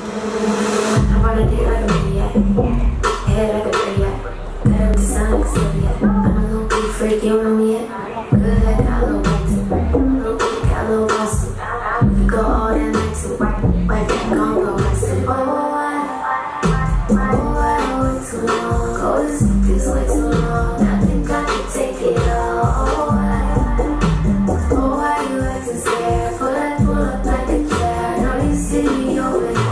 I run a dick like a maniac, head like a maniac, cut up the sun like a Sylvia. I'm a little big freak, you don't know me yet. Good head, got a little weight too. Little bit, got a little muscle. We could go all that night too. White back, gon' go right to. I wait too long. Go to sleep, this way too long. I think I can take it all. Why you acting scared? Pull up like a chair. Know you see me over here.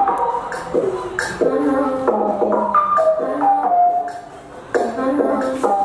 I know.